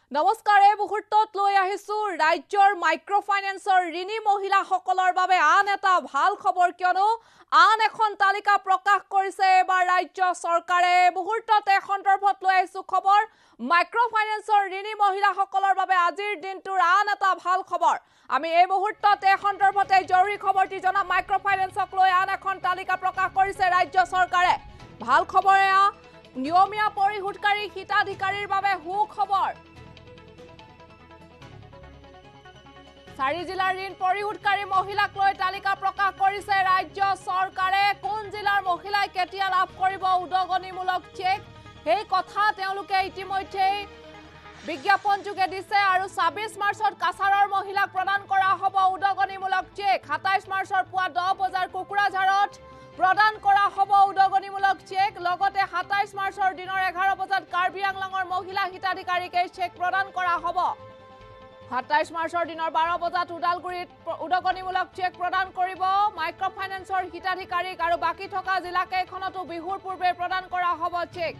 নমস্কাৰ এই মুহূৰ্তত লৈ আহিছো ৰাজ্যৰ মাইক্ৰ ফাইনেন্সৰ ঋণী মহিলাসকলৰ বাবে আন এটা ভাল খবৰ কিয়নো আন এখন তালিকা প্ৰকাশ কৰিছে এবাৰ ৰাজ্য চৰকাৰে মুহূৰ্তত এই সন্দৰ্ভত লৈ আহিছো খবৰ মাইক্ৰ ফাইনেন্সৰ ঋণী মহিলাসকলৰ বাবে আজিৰ দিনটোৰ আন এটা ভাল খবৰ আমি এই মুহূৰ্তত এই সন্দৰ্ভত এই জৰুৰী খবৰটি জনা মাইক্ৰ ফাইনেন্সক লৈ আন এখন তালিকা প্ৰকাশ কৰিছে ৰাজ্য চৰকাৰে ভাল খবৰ এয়া নিয়মীয়া পৰিশোধকাৰী হিতাধিকাৰীৰ বাবে সুখবৰ চাৰি জিলাৰ ঋণ পৰিশোধকাৰী মহিলাক লৈ তালিকা প্ৰকাশ কৰিছে ৰাজ্য চৰকাৰে কোন জিলাৰ মহিলাই কেতিয়া লাভ কৰিব উদগনিমূলক চেক এই কথা তেওঁলোকে ইতিমধ্যে বিজ্ঞাপন যোগে দিছে আৰু ২৬ মাৰ্চত কাছাৰৰ মহিলাক প্ৰদান কৰা হ'ব উদগনিমূলক চেক ২৭ মাৰ্চৰ পুৱা ১০ বজাৰ কুকুৰাঝাৰত প্ৰদান কৰা হ'ব উদগনিমূলক চেক লগতে ২৭ মাৰ্চৰ দিনৰ ১১ বজাত কাৰ্বি আংলঙৰ মহিলা হিতাধিকাৰীক এই চেক প্ৰদান কৰা হ'ব ২৭ মাৰ্চৰ দিনৰ ১২ বজাত উদালগুৰিত উদগনিমূলক চেক প্ৰদান কৰিব মাইক্ৰ ফাইনেন্সৰ হিতাধিকাৰীক আৰু বাকি থকা জিলাকেইখনতো বিহুৰ পূৰ্বে প্ৰদান কৰা হ'ব চেক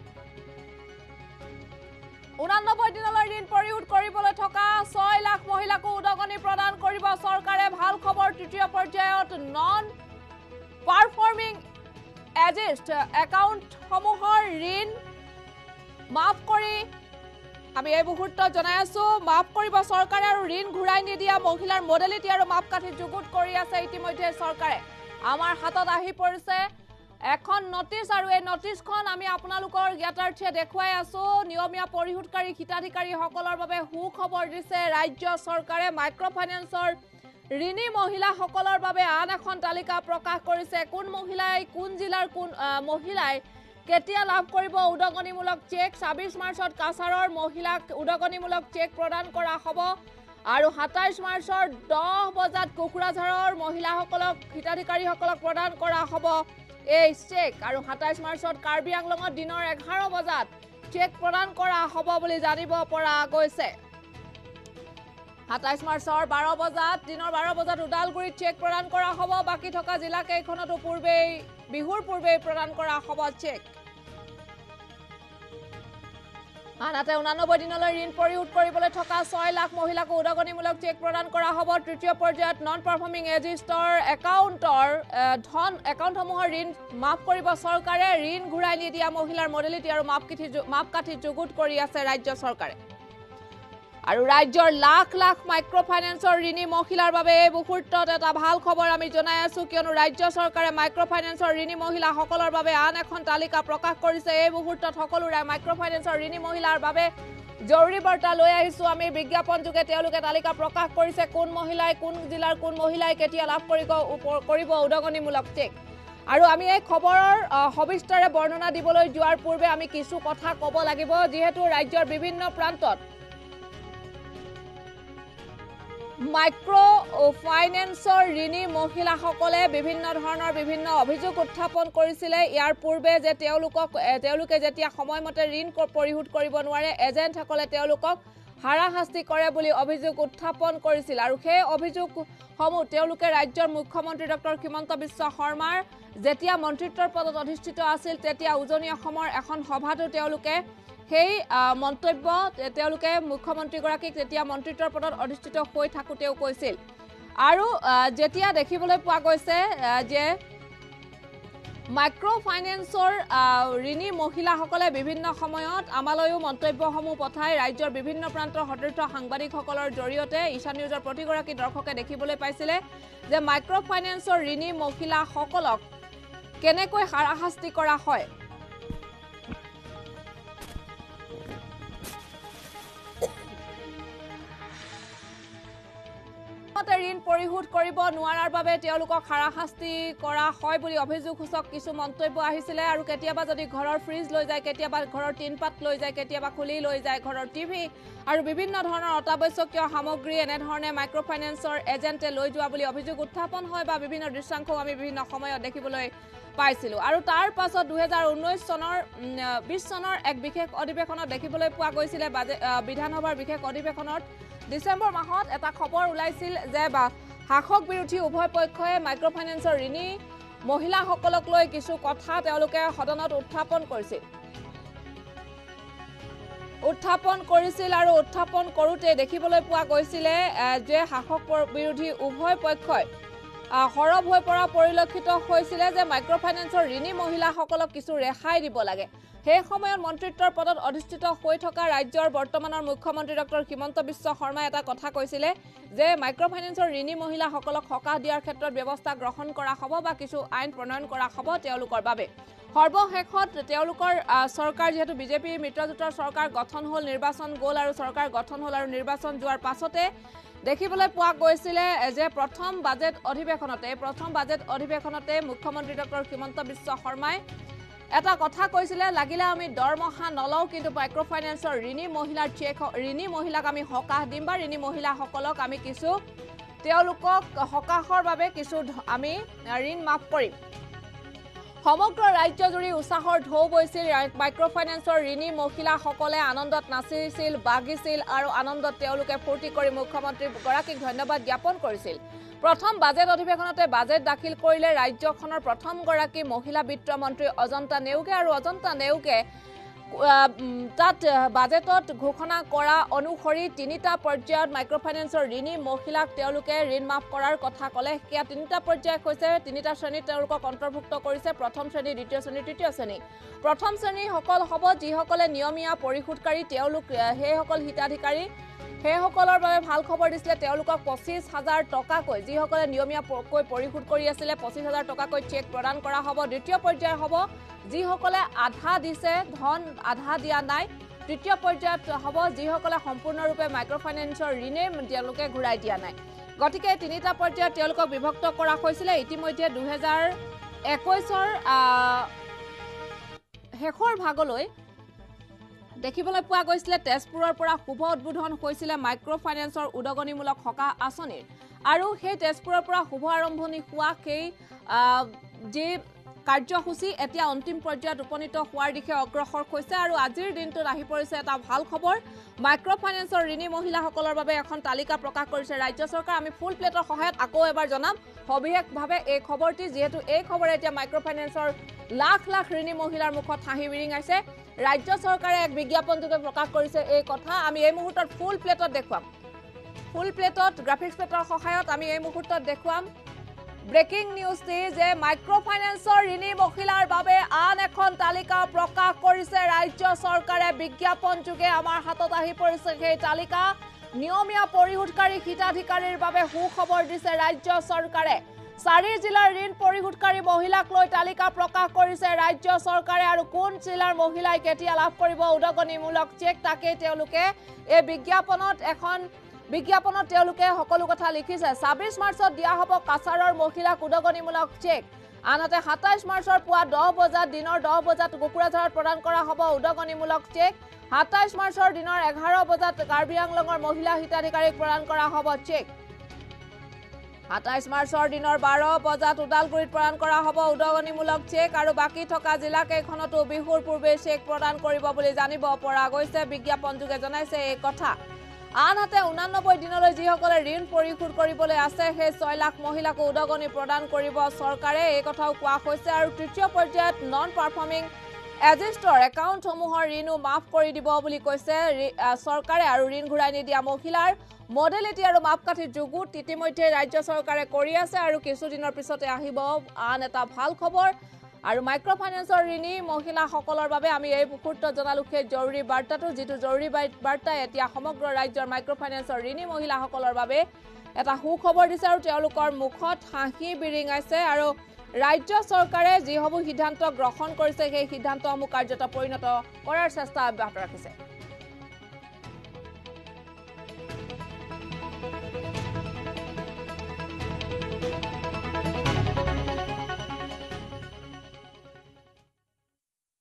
৮৯ দিনলৈ ঋণ পৰিশোধ কৰিবলৈ থকা ৬ লাখ মহিলাকো উদগনি প্ৰদান কৰিব চৰকাৰে ভাল খবৰ তৃতীয় পৰ্যায়ত নন পাৰফৰ্মিং এজিষ্ট একাউণ্টসমূহৰ ঋণ মাফ কৰি আমি এই মুহূৰ্তত জনাই আছো মাফ কৰিব চৰকাৰে আৰু ঋণ ঘূৰাই নিদিয়া মহিলাৰ মডেলিটি আৰু মাপকাঠি যুগুত কৰি আছে ইতিমধ্যে চৰকাৰে আমাৰ হাতত আহি পৰিছে এখন নটিচ আৰু এই নটিচখন আমি আপোনালোকৰ জ্ঞাতাৰ্থে দেখুৱাই আছো নিয়মীয়া পৰিশোধকাৰী হিতাধিকাৰীসকলৰ বাবে সুখবৰ দিছে ৰাজ্য চৰকাৰে মাইক্ৰ ফাইনেন্সৰ ঋণী মহিলাসকলৰ বাবে আন এখন তালিকা প্ৰকাশ কৰিছে কোন মহিলাই কোন জিলাৰ কোন মহিলাই কেতিয়া লাভ কৰিব উদগনিমূলক চেক ২৬ মাৰ্চত কাছাৰৰ মহিলাক উদগনিমূলক চেক প্ৰদান কৰা হ'ব আৰু ২৭ মাৰ্চৰ ১০ বজাত কুকুৰাঝাৰৰ মহিলাসকলক হিতাধিকাৰীসকলক প্ৰদান কৰা হ'ব এই চেক আৰু ২৭ মাৰ্চত কাৰ্বি আংলঙত দিনৰ ১১ বজাত চেক প্ৰদান কৰা হ'ব বুলি জানিব পৰা গৈছে ২৭ মাৰ্চৰ ১২ বজাত দিনৰ ১২ বজাত উদালগুৰিত চেক প্ৰদান কৰা হ'ব বাকি থকা জিলাকেইখনতো পূৰ্বেই বিহুৰ পূৰ্বে প্ৰদান কৰা হ'ব চেক আনহাতে ৮৯ দিনলৈ ঋণ পৰিশোধ কৰিবলৈ থকা ৬ লাখ মহিলাকো উদগনিমূলক চেক প্ৰদান কৰা হ'ব তৃতীয় পৰ্যায়ত নন পাৰফৰ্মিং এজিষ্টৰ একাউণ্টসমূহৰ ঋণ মাফ কৰিব চৰকাৰে ঋণ ঘূৰাই নিদিয়া মহিলাৰ মডেলিটি আৰু মাপকাঠি যুগুত কৰি আছে ৰাজ্য চৰকাৰে আৰু ৰাজ্যৰ লাখ লাখ মাইক্ৰ ফাইনেন্সৰ ঋণী মহিলাৰ বাবে এই মুহূৰ্তত এটা ভাল খবৰ আমি জনাই আছো কিয়নো ৰাজ্য চৰকাৰে মাইক্ৰ ফাইনেন্সৰ ঋণী মহিলাসকলৰ বাবে আন এখন তালিকা প্ৰকাশ কৰিছে এই মুহূৰ্তত সকলো মাইক্ৰ ফাইনেন্সৰ ঋণী মহিলাৰ বাবে জৰুৰী বাৰ্তা লৈ আহিছো আমি বিজ্ঞাপন যোগে তেওঁলোকে তালিকা প্ৰকাশ কৰিছে কোন মহিলাই কোন জিলাৰ কোন মহিলাই কেতিয়া লাভ কৰিব উদগনিমূলক চেক আৰু আমি এই খবৰৰ সবিস্তাৰে বৰ্ণনা দিবলৈ যোৱাৰ পূৰ্বে আমি কিছু কথা ক'ব লাগিব যিহেতু ৰাজ্যৰ বিভিন্ন প্ৰান্তত মাইক্ৰ ফাইনেন্সৰ ঋণী মহিলাসকলে বিভিন্ন ধৰণৰ বিভিন্ন অভিযোগ উত্থাপন কৰিছিলে ইয়াৰ পূৰ্বে যে তেওঁলোকে যেতিয়া সময়মতে ঋণ পৰিশোধ কৰিব নোৱাৰে এজেণ্টসকলে তেওঁলোকক হাৰাশাস্তি কৰে বুলি অভিযোগ উত্থাপন কৰিছিল আৰু সেই অভিযোগসমূহ তেওঁলোকে ৰাজ্যৰ মুখ্যমন্ত্ৰী ডক্টৰ হিমন্ত বিশ্ব শৰ্মাৰ যেতিয়া মন্ত্ৰিত্বৰ পদত অধিষ্ঠিত আছিল তেতিয়া উজনি অসমৰ এখন সভাতো তেওঁলোকে সেই মন্তব্য তেওঁলোকে মুখ্যমন্ত্ৰীগৰাকীক তেতিয়া মন্ত্ৰিত্বৰ পদত অধিষ্ঠিত হৈ থাকোঁতেও কৈছিল আৰু যেতিয়া দেখিবলৈ পোৱা গৈছে যে মাইক্ৰ ফাইনেন্সৰ ঋণী মহিলাসকলে বিভিন্ন সময়ত আমালৈও মন্তব্যসমূহ পঠাই ৰাজ্যৰ বিভিন্ন প্ৰান্তৰ সতীৰ্থ সাংবাদিকসকলৰ জৰিয়তে ঈশান নিউজৰ প্ৰতিগৰাকী দৰ্শকে দেখিবলৈ পাইছিলে যে মাইক্ৰ ফাইনেন্সৰ ঋণী মহিলাসকলক কেনেকৈ হাৰাশাস্তি কৰা হয় ঋণ পৰিশোধ কৰিব নোৱাৰাৰ বাবে তেওঁলোকক হাৰাশাস্তি কৰা হয় বুলি অভিযোগসূচক কিছু মন্তব্য আহিছিলে আৰু কেতিয়াবা যদি ঘৰৰ ফ্ৰিজ লৈ যায় কেতিয়াবা ঘৰৰ টিনপাত লৈ যায় কেতিয়াবা খুলি লৈ যায় ঘৰৰ টিভি আৰু বিভিন্ন ধৰণৰ অত্যাৱশ্যকীয় সামগ্ৰী এনেধৰণে মাইক্ৰ ফাইনেন্সৰ এজেণ্টে লৈ যোৱা বুলি অভিযোগ উত্থাপন হয় বা বিভিন্ন দৃশ্যাংশও আমি বিভিন্ন সময়ত দেখিবলৈ পাইছিলোঁ আৰু তাৰ পাছত ২০১৯ চনৰ ২০ চনৰ এক বিশেষ অধিৱেশনত দেখিবলৈ পোৱা গৈছিলে বিধানসভাৰ বিশেষ অধিৱেশনত ডিসেম্বৰ মাহত এটা খবৰ ওলাইছিল যে শাসক বিৰোধী উভয় পক্ষই মাইক্ৰ ফাইনেন্সৰ ঋণী মহিলাসকলক লৈ কিছু কথা তেওঁলোকে সদনত উত্থাপন কৰিছিল উত্থাপন কৰিছিল আৰু উত্থাপন কৰোতে দেখিবলৈ পোৱা গৈছিলে যে শাসক বিৰোধী উভয় পক্ষই হৰব হৈ পৰা পৰিলক্ষিত হৈছিলে যে মাইক্ৰ ফাইনেন্সৰ ঋণী মহিলাসকলক কিছু ৰেহাই দিব লাগে। সেই সময়ত মন্ত্ৰিত্বৰ পদত অধিষ্ঠিত হৈ থকা ৰাজ্যৰ বৰ্তমানৰ মুখ্যমন্ত্ৰী ডক্টৰ হিমন্ত বিশ্ব শৰ্মাই এটা কথা কৈছিলে যে মাইক্ৰ ফাইনেন্সৰ ঋণী মহিলাসকলক সকাহ দিয়াৰ ক্ষেত্ৰত ব্যৱস্থা গ্ৰহণ কৰা হ'ব বা কিছু আইন প্ৰণয়ন কৰা হ'ব তেওঁলোকৰ বাবে। সৰ্বশেষত তেওঁলোকৰ চৰকাৰ যেহেতু বিজেপি মিত্ৰজোঁটৰ চৰকাৰ গঠন হ'ল, নিৰ্বাচন গ'ল আৰু চৰকাৰ গঠন হ'ল আৰু নিৰ্বাচন যোৱাৰ পাছতে দেখিবলৈ পোৱা গৈছিলে যে প্ৰথম বাজেট অধিৱেশনতে মুখ্যমন্ত্ৰী ডক্টৰ হিমন্ত বিশ্ব শৰ্মাই এটা কথা কৈছিলে, লাগিলে আমি দৰমহা নলওঁ কিন্তু মাইক্ৰ ফাইনেন্সৰ ঋণী মহিলাক আমি সকাহ দিম বা ঋণী মহিলাসকলক আমি কিছু তেওঁলোকক সকাহৰ বাবে কিছু আমি ঋণ মাফ কৰিম। সমগ্ৰ ৰাজ্যজুৰি উৎসাহৰ ঢৌ বৈছিল। মাইক্ৰ ফাইনেন্সৰ ঋণী মহিলাসকলে আনন্দত নাচিছিল, বাগিছিল আৰু আনন্দত তেওঁলোকে ফূৰ্তি কৰি মুখ্যমন্ত্ৰীগৰাকীক ধন্যবাদ জ্ঞাপন কৰিছিল। প্ৰথম বাজেট অধিৱেশনতে বাজেট দাখিল কৰিলে ৰাজ্যখনৰ প্ৰথমগৰাকী মহিলা বিত্তমন্ত্ৰী অজন্তা নেওগে আৰু অজন্তা নেওগে তাত বাজেটত ঘোষণা কৰা অনুসৰি ৩টা পৰ্যায়ত মাইক্ৰ ফাইনেন্সৰ ঋণী মহিলাক তেওঁলোকে ঋণ মাফ কৰাৰ কথা ক'লে। সেয়া 3টা পৰ্যায় হৈছে, 3টা শ্ৰেণীত তেওঁলোকক অন্তৰ্ভুক্ত কৰিছে, প্ৰথম শ্ৰেণী, দ্বিতীয় শ্ৰেণী, তৃতীয় শ্ৰেণী। প্ৰথম শ্ৰেণীসকল হ'ব যিসকলে নিয়মীয়া পৰিশোধকাৰী, তেওঁলোক সেইসকল হিতাধিকাৰী, সেইসকলৰ বাবে ভাল খবৰ দিছিলে। তেওঁলোকক ২৫,০০০ টকাকৈ, যিসকলে নিয়মীয়াকৈ পৰিশোধ কৰি আছিলে ২৫,০০০ টকাকৈ চেক প্ৰদান কৰা হ'ব। দ্বিতীয় পৰ্যায় হ'ব যিসকলে আধা দিছে, ধন আধা দিয়া নাই। তৃতীয় পৰ্যায়ত হ'ব যিসকলে সম্পূৰ্ণৰূপে মাইক্ৰ ফাইনেন্সৰ ঋণে তেওঁলোকে ঘূৰাই দিয়া নাই। গতিকে 3টা পৰ্যায়ত তেওঁলোকক বিভক্ত কৰা হৈছিলে। ইতিমধ্যে 2021ৰ শেষৰ ভাগলৈ দেখিবলৈ পোৱা গৈছিলে তেজপুৰৰ পৰা শুভ উদ্বোধন হৈছিলে মাইক্ৰ ফাইনেন্সৰ উদগনিমূলক সকাহ আঁচনিৰ আৰু সেই তেজপুৰৰ পৰা শুভ আৰম্ভণি হোৱা সেই যি কাৰ্যসূচী এতিয়া অন্তিম পৰ্যায়ত উপনীত হোৱাৰ দিশে অগ্ৰসৰ হৈছে আৰু আজিৰ দিনটোত আহি পৰিছে এটা ভাল খবৰ। মাইক্ৰ ফাইনেন্সৰ ঋণী মহিলাসকলৰ বাবে এখন তালিকা প্ৰকাশ কৰিছে ৰাজ্য চৰকাৰ। আমি ফুল প্লেটৰ সহায়ত আকৌ এবাৰ জনাম সবিশেষভাৱে এই খবৰটি, যিহেতু এই খবৰে এতিয়া মাইক্ৰ ফাইনেন্সৰ লাখ লাখ ঋণী মহিলাৰ মুখত হাঁহি বিৰিঙাইছে। ৰাজ্য চৰকাৰে এক বিজ্ঞাপনযোগে প্ৰকাশ কৰিছে এই কথা। আমি এই মুহূৰ্তত ফুল প্লেটত দেখুৱাম, ফুল প্লেটত গ্ৰাফিক্স প্লেটৰ সহায়ত আমি এই মুহূৰ্তত দেখুৱাম ব্ৰেকিং নিউজ যে মাইক্ৰ ফাইনেন্সৰ ঋণী মহিলাৰ বাবে আন এখন তালিকা প্ৰকাশ কৰিছে ৰাজ্য চৰকাৰে। বিজ্ঞাপন যোগে আমাৰ হাতত আহি পৰিছে সেই তালিকা। নিয়মীয়া পৰিশোধকাৰী হিতাধিকাৰীৰ বাবে সুখবৰ দিছে ৰাজ্য চৰকাৰে। 4 জিলাৰ ঋণ পৰিশোধকাৰী মহিলাক লৈ তালিকা প্ৰকাশ কৰিছে ৰাজ্য চৰকাৰে আৰু কোন জিলাৰ মহিলাই কেতিয়া লাভ কৰিব উদগনিমূলক চেক তাকেই তেওঁলোকে এই বিজ্ঞাপনত তেওঁলোকে সকলো কথা লিখিছে। ২৬ মাৰ্চত দিয়া হ'ব কাছাৰৰ মহিলাক উদগনিমূলক চেক। আনহাতে ২৭ মাৰ্চৰ পুৱা 10 বজাত দিনৰ 10 বজাত কোকৰাঝাৰত প্ৰদান কৰা হ'ব উদগনিমূলক চেক। ২৭ মাৰ্চৰ দিনৰ 11 বজাত কাৰ্বি আংলঙৰ মহিলা হিতাধিকাৰীক প্ৰদান কৰা হ'ব চেক। ২৭ মাৰ্চৰ দিনৰ 12 বজাত ওদালগুৰিত প্ৰদান কৰা হ'ব উদগনিমূলক চেক আৰু বাকী থকা জিলাকেইখনতো বিহুৰ পূৰ্বে চেক প্ৰদান কৰিব বুলি জানিব পৰা গৈছে। বিজ্ঞাপনযোগে জনাইছে এই কথা। আনহাতে 89 দিনলৈ যিসকলে ঋণ পৰিশোধ কৰিবলৈ আছে সেই 6 লাখ মহিলাকো উদগনি প্ৰদান কৰিব চৰকাৰে, এই কথাও কোৱা হৈছে। আৰু তৃতীয় পৰ্যায়ত নন পাৰফৰ্মিং এজিষ্টৰ একাউণ্টসমূহৰ ঋণো মাফ কৰি দিব বুলি কৈছে চৰকাৰে আৰু ঋণ ঘূৰাই নিদিয়া মহিলাৰ মডেলিটি আৰু মাপকাঠি যুগুত ইতিমধ্যে ৰাজ্য চৰকাৰে কৰি আছে আৰু কিছুদিনৰ পিছতে আহিব আন এটা ভাল খবৰ। আৰু মাইক্ৰ ফাইনেন্সৰ ঋণী মহিলাসকলৰ বাবে আমি এই মুহূৰ্তত জনালো সেই জৰুৰী বাৰ্তাটো, যিটো জৰুৰী বাৰ্তাই এতিয়া সমগ্ৰ ৰাজ্যৰ মাইক্ৰ ফাইনেন্সৰ ঋণী মহিলাসকলৰ বাবে এটা সুখবৰ দিছে আৰু তেওঁলোকৰ মুখত হাঁহি বিৰিঙাইছে। আৰু ৰাজ্য চৰকাৰে যিসমূহ সিদ্ধান্ত গ্ৰহণ কৰিছে সেই সিদ্ধান্তসমূহ কাৰ্যত পৰিণত কৰাৰ চেষ্টা অব্যাহত ৰাখিছে।